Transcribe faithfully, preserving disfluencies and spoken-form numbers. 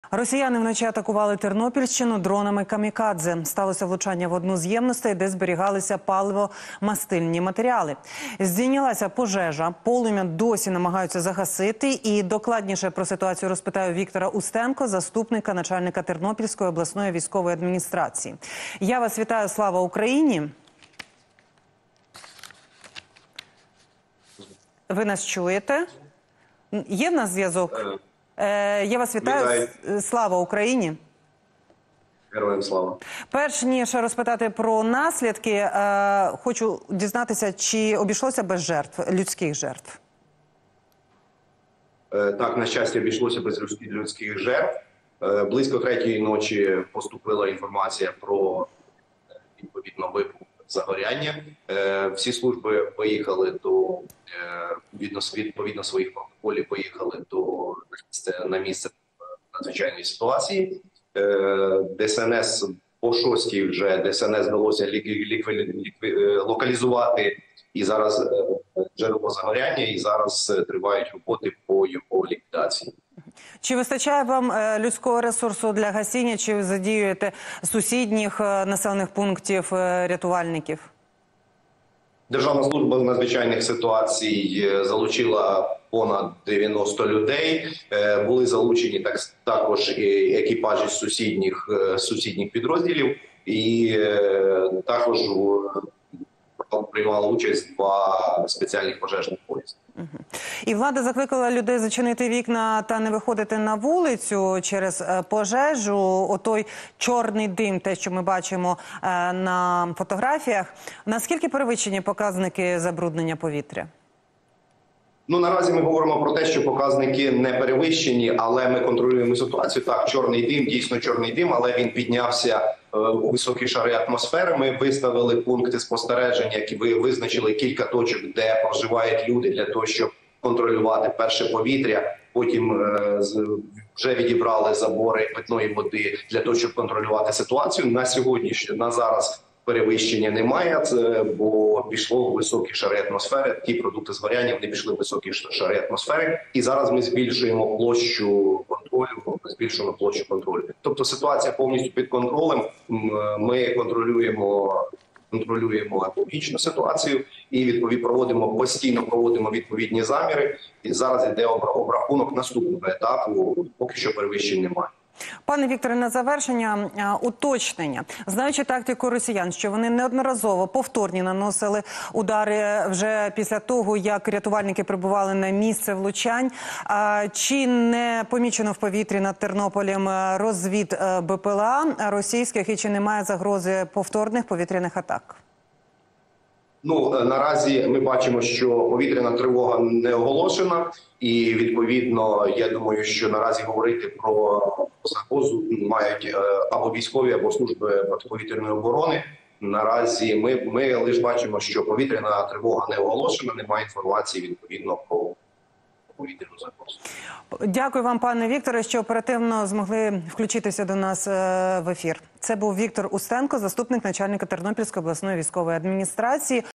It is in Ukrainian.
Росіяни вночі атакували Тернопільщину дронами камікадзе. Сталося влучання в одну з ємностей, де зберігалися паливо-мастильні матеріали. Здійнялася пожежа, полум'я досі намагаються загасити. І докладніше про ситуацію розпитаю Віктора Устенко, заступника начальника Тернопільської обласної військової адміністрації. Я вас вітаю, слава Україні! Ви нас чуєте? Є в нас зв'язок? Я вас вітаю. Вітаю. Слава Україні. Героям слава. Перш ніж розпитати про наслідки, хочу дізнатися, чи обійшлося без жертв, людських жертв? Так, на щастя, обійшлося без людських жертв. Близько третьої ночі поступила інформація про, відповідно, вибух, загоряння. Всі служби виїхали до, відповідно своїх протоколів, поїхали до на місце надзвичайної ситуації. ДСНС по шостій вже ДСНС вдалося локалізувати і зараз джерело загоряння, і зараз тривають роботи по його ліквідації. Чи вистачає вам людського ресурсу для гасіння, чи ви задіюєте сусідніх населених пунктів рятувальників? Державна служба з надзвичайних ситуацій залучила понад дев'яносто людей. Були залучені так, також і екіпажі з сусідніх, сусідніх підрозділів. І також приймали участь два спеціальних пожежних поїзди. І влада закликала людей зачинити вікна та не виходити на вулицю через пожежу. Отой чорний дим, те, що ми бачимо на фотографіях. Наскільки перевищені показники забруднення повітря? Ну, наразі ми говоримо про те, що показники не перевищені, але ми контролюємо ситуацію. Так, чорний дим, дійсно чорний дим, але він піднявся у високі шари атмосфери. Ми виставили пункти спостереження, які ви визначили кілька точок, де проживають люди, для того, щоб контролювати перше повітря. Потім вже відібрали забори питної води для того, щоб контролювати ситуацію. На сьогодні, на зараз перевищення немає, бо пішло в високі шари атмосфери. Ті продукти згоряння, вони пішли в високі шари атмосфери. І зараз ми збільшуємо площу контролю, ми збільшуємо площу контролю. Тобто ситуація повністю під контролем. Ми контролюємо, контролюємо екологічну ситуацію і відповідно проводимо, постійно проводимо відповідні заміри. І зараз йде обрахунок наступного етапу, поки що перевищень немає. Пане Вікторе, на завершення уточнення. Знаючи тактику росіян, що вони неодноразово повторні наносили удари вже після того, як рятувальники прибували на місце влучань, чи не помічено в повітрі над Тернополем розвід БПЛА російських і чи немає загрози повторних повітряних атак? Ну, наразі ми бачимо, що повітряна тривога не оголошена, і відповідно, я думаю, що наразі говорити про загрозу мають або військові, або служби протиповітряної оборони. Наразі ми, ми лише бачимо, що повітряна тривога не оголошена, немає інформації відповідно про повітряну загрозу. Дякую вам, пане Вікторе, що оперативно змогли включитися до нас в ефір. Це був Віктор Устенко, заступник начальника Тернопільської обласної військової адміністрації.